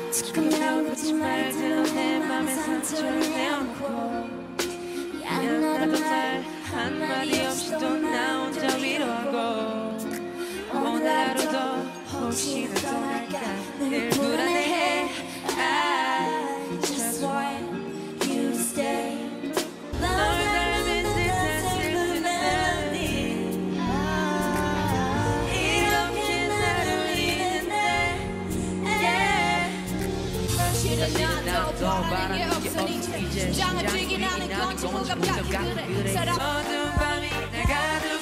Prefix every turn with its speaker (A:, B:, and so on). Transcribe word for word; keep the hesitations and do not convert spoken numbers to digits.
A: 지금이라고 묻지 말대로 내 맘에 상처를 내어놓고 미안하단 말 한마디 없이 또 나 혼자 위로하고 오늘 하루도 혹시나 떠날까 늘 불안해해 I just want you to stay 널 닮은 듯한 슬픈 멜로디 이렇게 나를 울리는데
B: 사실은 나도 바라는 게 없으니
A: 심장을 뛰게 나는 건지 뭐가 그래
B: 어두운 밤이 날 가두고